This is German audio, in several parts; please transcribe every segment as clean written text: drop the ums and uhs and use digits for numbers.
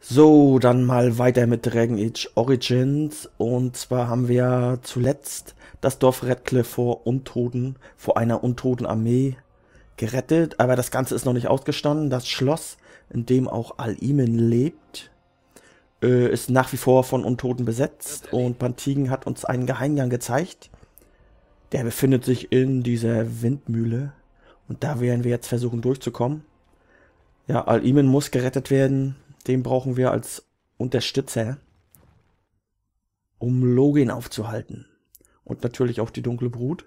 So, dann mal weiter mit Dragon Age Origins. Und zwar haben wir zuletzt das Dorf Redcliffe vor einer untoten Armee gerettet. Aber das Ganze ist noch nicht ausgestanden. Das Schloss, in dem auch Al-Imin lebt, ist nach wie vor von Untoten besetzt. Und Bantigen hat uns einen Geheimgang gezeigt. Der befindet sich in dieser Windmühle. Und da werden wir jetzt versuchen durchzukommen. Ja, Al-Imin muss gerettet werden. Den brauchen wir als Unterstützer, um Login aufzuhalten. Und natürlich auch die dunkle Brut.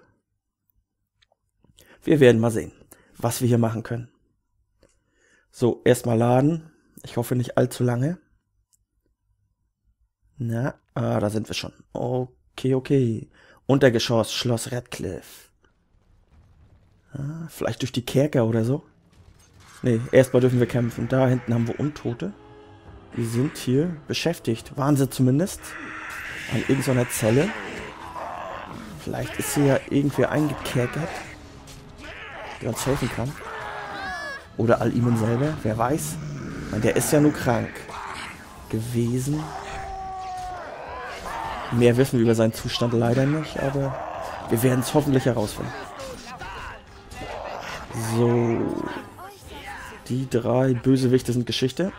Wir werden mal sehen, was wir hier machen können. So, erstmal laden. Ich hoffe nicht allzu lange. Na, da sind wir schon. Okay. Untergeschoss, Schloss Redcliffe. Vielleicht durch die Kerker oder so. Nee, erstmal dürfen wir kämpfen. Da hinten haben wir Untote. Die sind hier beschäftigt. Waren sie zumindest. An irgendeiner Zelle. Vielleicht ist hier ja irgendwer eingekerkert, der uns helfen kann. Oder Al-Imin selber, wer weiß. Der ist ja nur krank gewesen. Mehr wissen wir über seinen Zustand leider nicht, aber wir werden es hoffentlich herausfinden. So. Die drei Bösewichte sind Geschichte.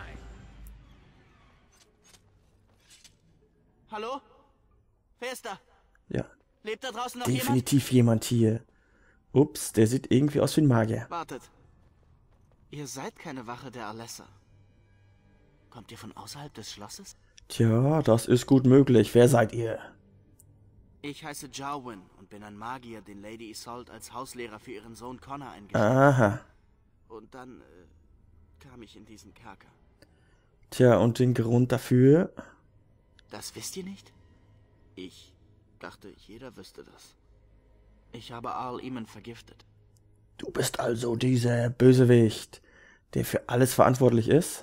Hallo? Wer ist da? Ja, Lebt da draußen noch definitiv jemand hier. Ups, der sieht irgendwie aus wie ein Magier. Wartet. Ihr seid keine Wache der Alessa. Kommt ihr von außerhalb des Schlosses? Tja, das ist gut möglich. Wer seid ihr? Ich heiße Jarwin und bin ein Magier, den Lady Isolde als Hauslehrer für ihren Sohn Connor eingestellt hat. Aha. Und dann kam ich in diesen Kerker. Tja, und den Grund dafür? Das wisst ihr nicht? Ich dachte, jeder wüsste das. Ich habe Al-Imin vergiftet. Du bist also dieser Bösewicht, der für alles verantwortlich ist?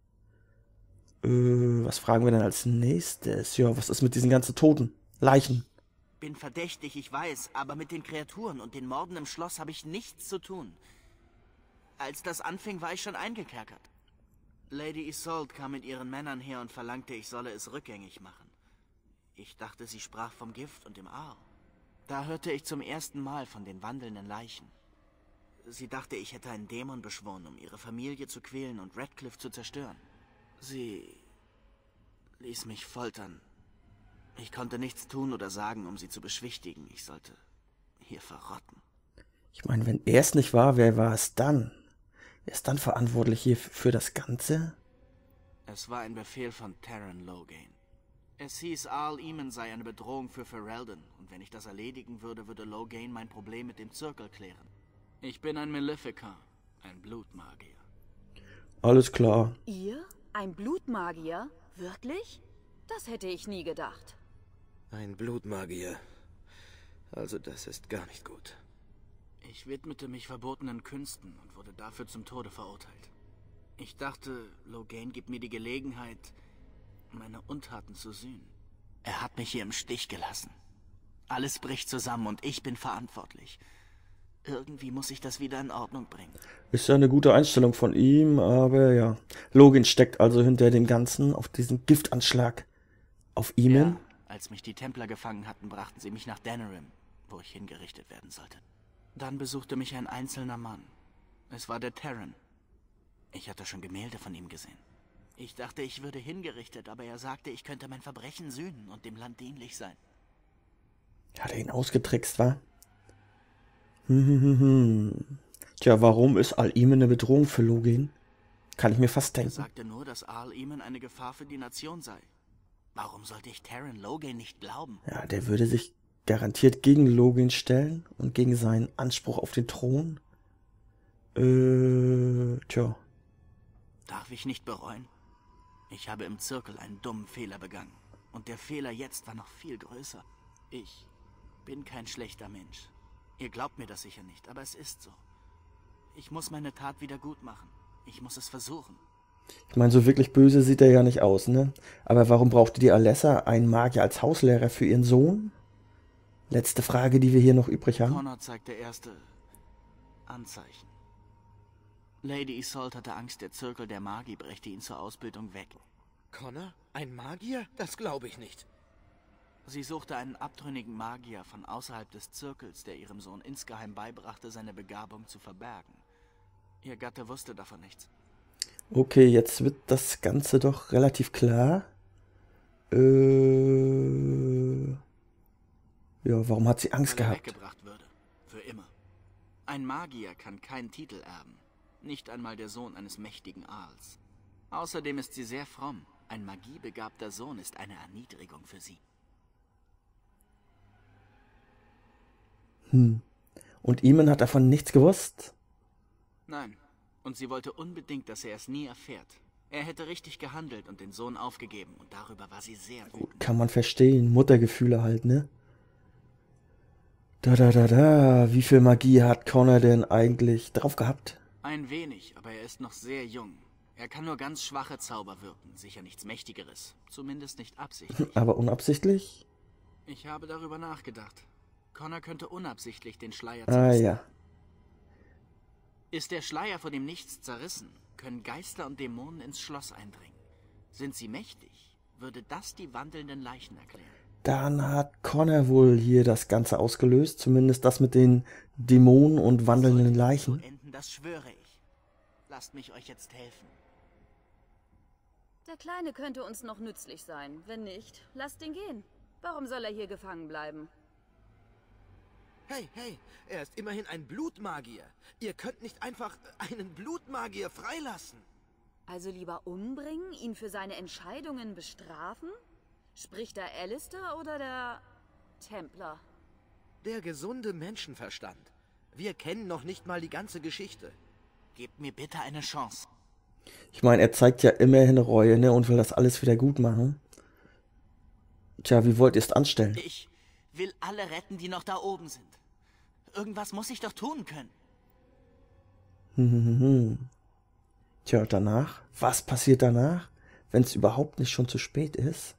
Was fragen wir denn als nächstes? Ja, was ist mit diesen ganzen Toten? Leichen? Bin verdächtig, ich weiß, aber mit den Kreaturen und den Morden im Schloss habe ich nichts zu tun. Als das anfing, war ich schon eingekerkert. Lady Isolde kam mit ihren Männern her und verlangte, ich solle es rückgängig machen. Ich dachte, sie sprach vom Gift und dem Aal. Da hörte ich zum ersten Mal von den wandelnden Leichen. Sie dachte, ich hätte einen Dämon beschworen, um ihre Familie zu quälen und Redcliffe zu zerstören. Sie ließ mich foltern. Ich konnte nichts tun oder sagen, um sie zu beschwichtigen. Ich sollte hier verrotten. Ich meine, wenn er es nicht war, wer war es dann? Wer ist dann verantwortlich hier für das Ganze? Es war ein Befehl von Taron Loghain. Es hieß, Al-Imin sei eine Bedrohung für Ferelden. Und wenn ich das erledigen würde, würde Loghain mein Problem mit dem Zirkel klären. Ich bin ein Malefica, ein Blutmagier. Alles klar. Ihr? Ein Blutmagier? Wirklich? Das hätte ich nie gedacht. Ein Blutmagier. Also das ist gar nicht gut. Ich widmete mich verbotenen Künsten und wurde dafür zum Tode verurteilt. Ich dachte, Loghain gibt mir die Gelegenheit, meine Untaten zu sühnen. Er hat mich hier im Stich gelassen. Alles bricht zusammen und ich bin verantwortlich. Irgendwie muss ich das wieder in Ordnung bringen. Ist ja eine gute Einstellung von ihm, aber ja. Login steckt also hinter dem Ganzen auf diesen Giftanschlag auf Imin. Ja, als mich die Templer gefangen hatten, brachten sie mich nach Denerim, wo ich hingerichtet werden sollte. Dann besuchte mich ein einzelner Mann. Es war der Taron. Ich hatte schon Gemälde von ihm gesehen. Ich dachte, ich würde hingerichtet, aber er sagte, ich könnte mein Verbrechen sühnen und dem Land dienlich sein. Hat er ihn ausgetrickst, wa? Tja, warum ist Al-Imin eine Bedrohung für Login? Kann ich mir fast Er denken. sagte nur, dass Al-Imin eine Gefahr für die Nation sei. Warum sollte ich Taron Loghain nicht glauben? Ja, der würde sich garantiert gegen Login stellen und gegen seinen Anspruch auf den Thron. Tja. Darf ich nicht bereuen? Ich habe im Zirkel einen dummen Fehler begangen. Und der Fehler jetzt war noch viel größer. Ich bin kein schlechter Mensch. Ihr glaubt mir das sicher nicht, aber es ist so. Ich muss meine Tat wieder gut machen. Ich muss es versuchen. Ich meine, so wirklich böse sieht er ja nicht aus, ne? Aber warum brauchte die Alessa einen Magier als Hauslehrer für ihren Sohn? Letzte Frage, die wir hier noch übrig haben. Connor zeigte erste Anzeichen. Lady Isolde hatte Angst, der Zirkel der Magie brächte ihn zur Ausbildung weg. Connor? Ein Magier? Das glaube ich nicht. Sie suchte einen abtrünnigen Magier von außerhalb des Zirkels, der ihrem Sohn insgeheim beibrachte, seine Begabung zu verbergen. Ihr Gatte wusste davon nichts. Okay, jetzt wird das Ganze doch relativ klar. Ja, warum hat sie Angst Weil er gehabt? weggebracht würde. Für immer. Ein Magier kann keinen Titel erben. Nicht einmal der Sohn eines mächtigen Aals. Außerdem ist sie sehr fromm. Ein magiebegabter Sohn ist eine Erniedrigung für sie. Und Eamon hat davon nichts gewusst? Nein. Und sie wollte unbedingt, dass er es nie erfährt. Er hätte richtig gehandelt und den Sohn aufgegeben. Und darüber war sie sehr wütend. Kann man verstehen. Muttergefühle halt, ne? Wie viel Magie hat Connor denn eigentlich drauf gehabt? Ein wenig, aber er ist noch sehr jung. Er kann nur ganz schwache Zauber wirken. Sicher nichts Mächtigeres. Zumindest nicht absichtlich. Aber unabsichtlich? Ich habe darüber nachgedacht. Connor könnte unabsichtlich den Schleier Ah zerrissen. ja. Ist der Schleier vor dem Nichts zerrissen, können Geister und Dämonen ins Schloss eindringen. Sind sie mächtig, würde das die wandelnden Leichen erklären. Dann hat Connor wohl hier das Ganze ausgelöst. Zumindest das mit den Dämonen und wandelnden So Leichen. enden, das schwöre ich. Lasst mich euch jetzt helfen. Der Kleine könnte uns noch nützlich sein. Wenn nicht, lasst ihn gehen. Warum soll er hier gefangen bleiben? Hey, hey, er ist immerhin ein Blutmagier. Ihr könnt nicht einfach einen Blutmagier freilassen. Also lieber umbringen, ihn für seine Entscheidungen bestrafen? Spricht da Alistair oder der Templer? Der gesunde Menschenverstand. Wir kennen noch nicht mal die ganze Geschichte. Gebt mir bitte eine Chance. Ich meine, er zeigt ja immerhin Reue, ne? Und will das alles wieder gut machen. Tja, wie wollt ihr es anstellen? Ich will alle retten, die noch da oben sind. Irgendwas muss ich doch tun können. Tja, danach? Was passiert danach? Wenn es überhaupt nicht schon zu spät ist?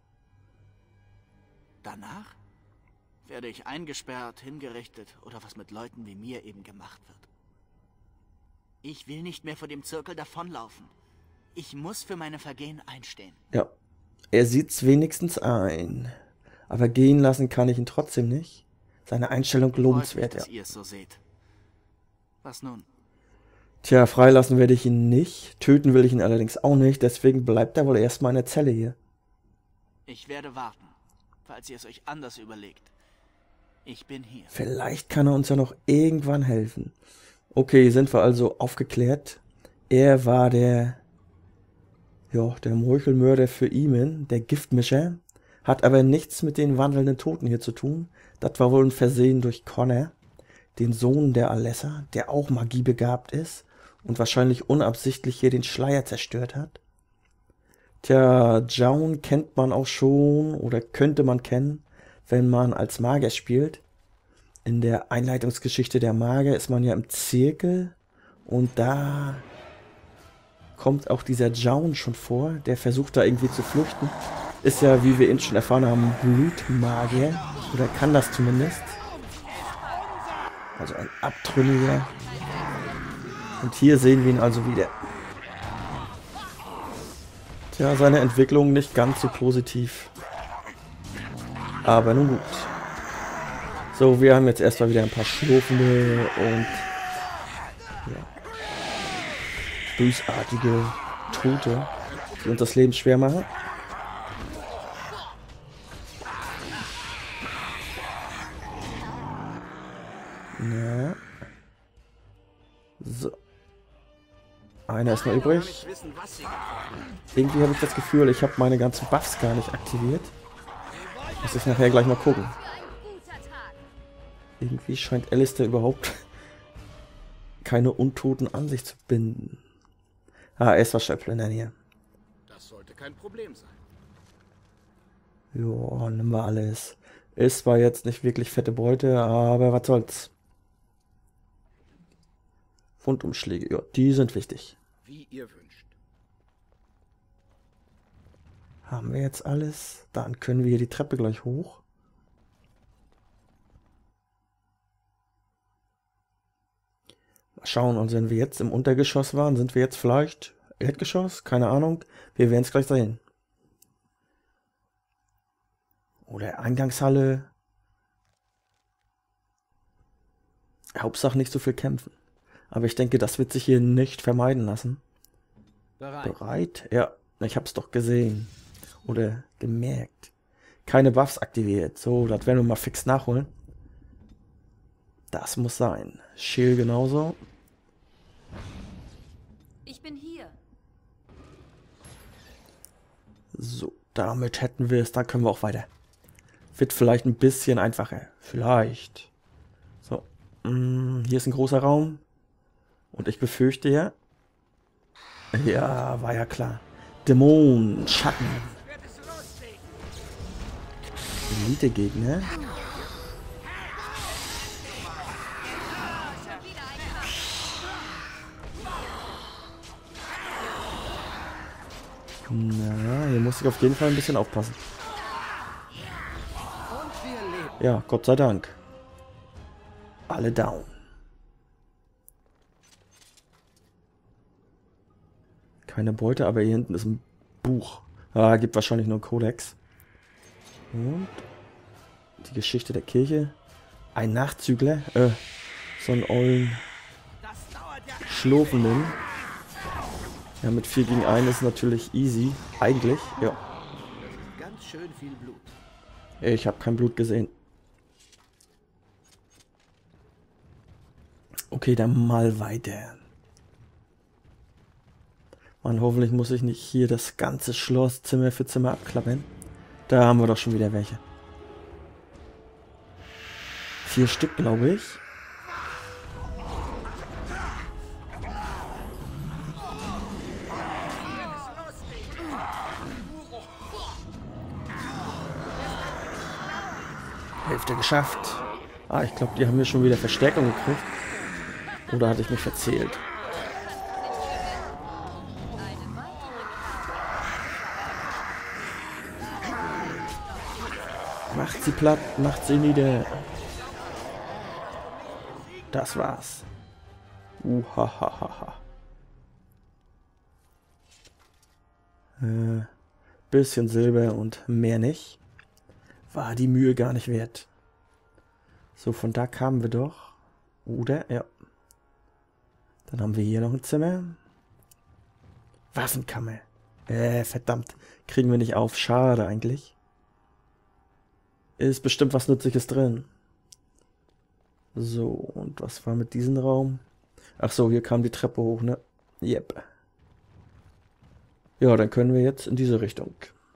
Danach werde ich eingesperrt, hingerichtet oder was mit Leuten wie mir eben gemacht wird. Ich will nicht mehr vor dem Zirkel davonlaufen. Ich muss für meine Vergehen einstehen. Ja, er sieht's wenigstens ein. Aber gehen lassen kann ich ihn trotzdem nicht. Seine Einstellung lobenswert, Freut mich, ja. dass ihr es so seht. Was nun? Tja, freilassen werde ich ihn nicht. Töten will ich ihn allerdings auch nicht. Deswegen bleibt er wohl erstmal in der Zelle hier. Ich werde warten, falls ihr es euch anders überlegt. Ich bin hier. Vielleicht kann er uns ja noch irgendwann helfen. Okay, sind wir also aufgeklärt. Er war der Meuchelmörder für Eamon, der Giftmischer. Hat aber nichts mit den wandelnden Toten hier zu tun. Das war wohl ein Versehen durch Connor, den Sohn der Alessa, der auch magiebegabt ist und wahrscheinlich unabsichtlich hier den Schleier zerstört hat. Tja, Jaune kennt man auch schon oder könnte man kennen, wenn man als Magier spielt. In der Einleitungsgeschichte der Magier ist man ja im Zirkel und da kommt auch dieser Jaune schon vor, der versucht da irgendwie zu flüchten. Ist ja, wie wir eben schon erfahren haben, Blutmagier. Oder kann das zumindest. Also ein Abtrünniger. Und hier sehen wir ihn also wieder. Tja, seine Entwicklung nicht ganz so positiv. Aber nun gut. So, wir haben jetzt erstmal wieder ein paar schlurfende und bösartige Tote, die uns das Leben schwer machen. Ja. So. Einer ist noch übrig. Irgendwie habe ich das Gefühl, ich habe meine ganzen Buffs gar nicht aktiviert. Muss ich nachher gleich mal gucken. Irgendwie scheint Alistair überhaupt keine Untoten an sich zu binden. Ah, er ist was Schöpflender hier. Das sollte kein Problem sein. Jo, nimm mal alles. Ist zwar jetzt nicht wirklich fette Beute, aber was soll's. Fundumschläge, ja, die sind wichtig. Wie ihr wünscht. Haben wir jetzt alles? Dann können wir hier die Treppe gleich hoch. Mal schauen, und wenn wir jetzt im Untergeschoss waren, sind wir jetzt vielleicht Erdgeschoss? Keine Ahnung. Wir werden es gleich sehen. Oder Eingangshalle. Hauptsache nicht so viel kämpfen. Aber ich denke, das wird sich hier nicht vermeiden lassen. Bereit? Ja, ich hab's doch gesehen. Oder gemerkt. Keine Buffs aktiviert. So, das werden wir mal fix nachholen. Das muss sein. Shield genauso. Ich bin hier. So, damit hätten wir es. Dann können wir auch weiter. Wird vielleicht ein bisschen einfacher. Vielleicht. So, hier ist ein großer Raum. Und ich befürchte ja... Ja, war ja klar. Dämonen, Schatten. Elite-Gegner. Na, hier muss ich auf jeden Fall ein bisschen aufpassen. Ja, Gott sei Dank. Alle down. Keine Beute, aber hier hinten ist ein Buch. Ah, gibt wahrscheinlich nur einen Kodex. Und die Geschichte der Kirche. Ein Nachzügler. So einen ollen Schlurfenden. Ja, mit 4 gegen 1 ist natürlich easy. Eigentlich, ja. Ganz schön viel Blut. Ich habe kein Blut gesehen. Okay, dann mal weiter. Mann, hoffentlich muss ich nicht hier das ganze Schloss Zimmer für Zimmer abklappern. Da haben wir doch schon wieder welche. 4 Stück, glaube ich. Hälfte geschafft. Ah, ich glaube, die haben hier schon wieder Verstärkung gekriegt. Oder hatte ich mich verzählt? Macht sie platt, macht sie nieder. Das war's. Uhahaha. Bisschen Silber und mehr nicht. War die Mühe gar nicht wert. So, von da kamen wir doch. Oder? Ja. Dann haben wir hier noch ein Zimmer. Waffenkammer. Verdammt. Kriegen wir nicht auf. Schade eigentlich. Ist bestimmt was Nützliches drin. So, und was war mit diesem Raum? Ach so, hier kam die Treppe hoch, ne? Yep. Ja, dann können wir jetzt in diese Richtung.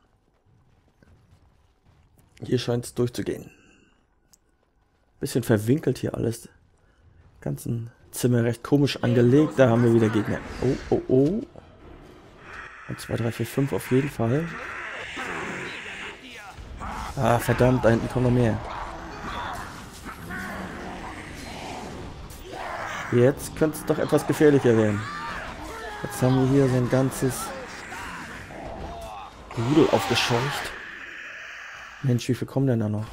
Hier scheint es durchzugehen. Bisschen verwinkelt hier alles. Ganzen Zimmer recht komisch angelegt. Da haben wir wieder Gegner. Oh, oh, oh. 1, 2, 3, 4, 5 auf jeden Fall. Ah, verdammt, da hinten kommen noch mehr. Jetzt könnte es doch etwas gefährlicher werden. Jetzt haben wir hier so ein ganzes Rudel aufgescheucht. Mensch, wie viel kommen denn da noch?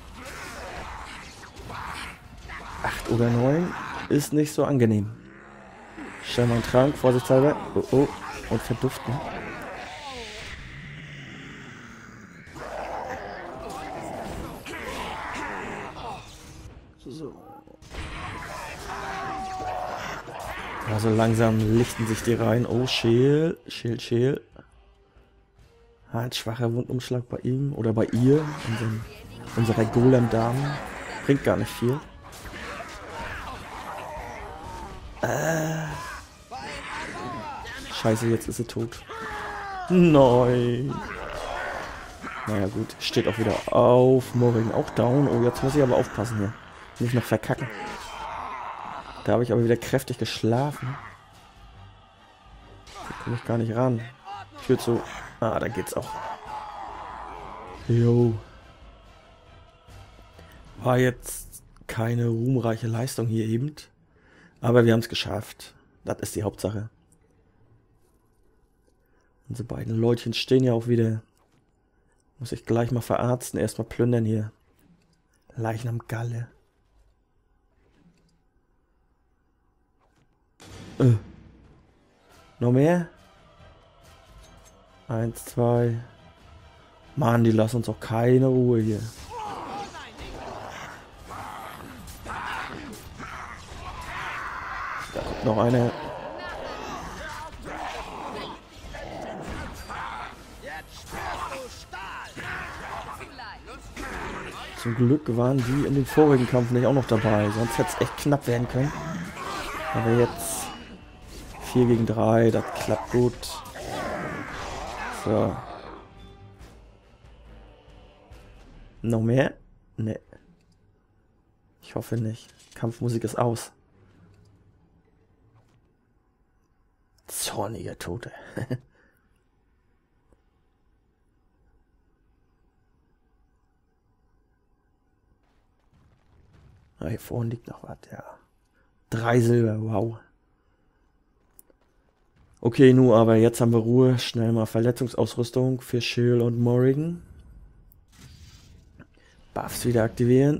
8 oder 9 ist nicht so angenehm. Stell mal einen Trank, vorsichtshalber. Oh, oh. Und verduften. So. Also langsam lichten sich die rein. Oh, Scheel. Scheel, Scheel. Ein schwacher Wundumschlag bei ihm oder bei ihr. Unserer Golem-Damen. Bringt gar nicht viel. Scheiße, jetzt ist sie tot. Nein. Naja gut, steht auch wieder auf. Morgen auch down. Oh, jetzt muss ich aber aufpassen hier. Nicht noch verkacken. Da habe ich aber wieder kräftig geschlafen. Da komme ich gar nicht ran. Führt so. Ah, da geht's auch. Jo. War jetzt keine ruhmreiche Leistung hier eben. Aber wir haben es geschafft. Das ist die Hauptsache. Unsere beiden Leutchen stehen ja auch wieder. Muss ich gleich mal verarzten. Erstmal plündern hier. Leichnam Galle. Noch mehr? 1, 2. Mann, die lassen uns auch keine Ruhe hier. Da kommt noch eine. Zum Glück waren die in dem vorigen Kampf nicht auch noch dabei, sonst hätte es echt knapp werden können. Aber jetzt 4 gegen 3, das klappt gut. So. Noch mehr? Ne. Ich hoffe nicht. Kampfmusik ist aus. Zorniger Tote. Ah, hier vorne liegt noch was, ja. 3 Silber, wow. Okay, nun aber jetzt haben wir Ruhe. Schnell mal Verletzungsausrüstung für Schill und Morrigan. Buffs wieder aktivieren.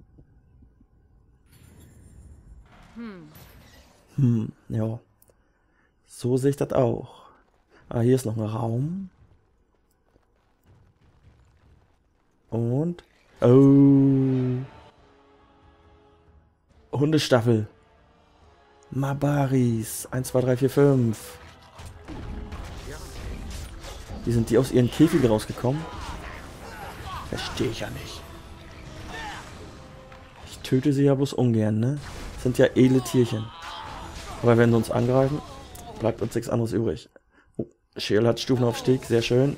Ja. So sehe ich das auch. Ah, hier ist noch ein Raum. Und... Oh... Hundestaffel. Mabaris. 1, 2, 3, 4, 5. Wie sind die aus ihren Käfigen rausgekommen? Verstehe ich ja nicht. Ich töte sie ja bloß ungern, ne? Das sind ja edle Tierchen. Aber wenn sie uns angreifen, bleibt uns nichts anderes übrig. Oh, Schill hat Stufenaufstieg. Sehr schön.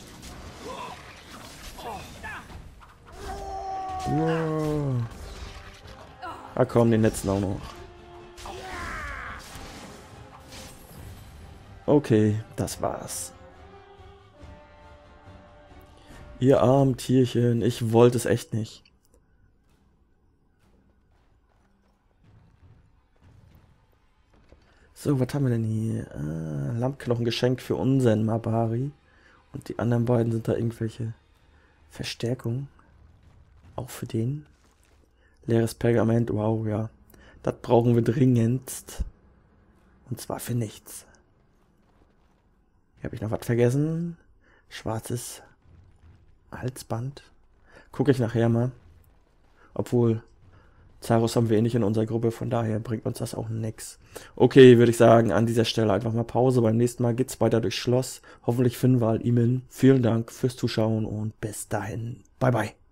Wow. Ah komm, den letzten auch noch. Okay, das war's. Ihr armen Tierchen, ich wollte es echt nicht. So, was haben wir denn hier? Lammknochen geschenkt für unseren Mabari. Und die anderen beiden sind da irgendwelche Verstärkungen. Auch für den. Leeres Pergament, wow, ja. Das brauchen wir dringendst. Und zwar für nichts. Hier habe ich noch was vergessen. Schwarzes Halsband. Gucke ich nachher mal. Obwohl, Zarus haben wir eh nicht in unserer Gruppe, von daher bringt uns das auch nix. Okay, würde ich sagen, an dieser Stelle einfach mal Pause. Beim nächsten Mal geht's weiter durchs Schloss. Hoffentlich finden wir Al-Imin. Vielen Dank fürs Zuschauen und bis dahin. Bye, bye.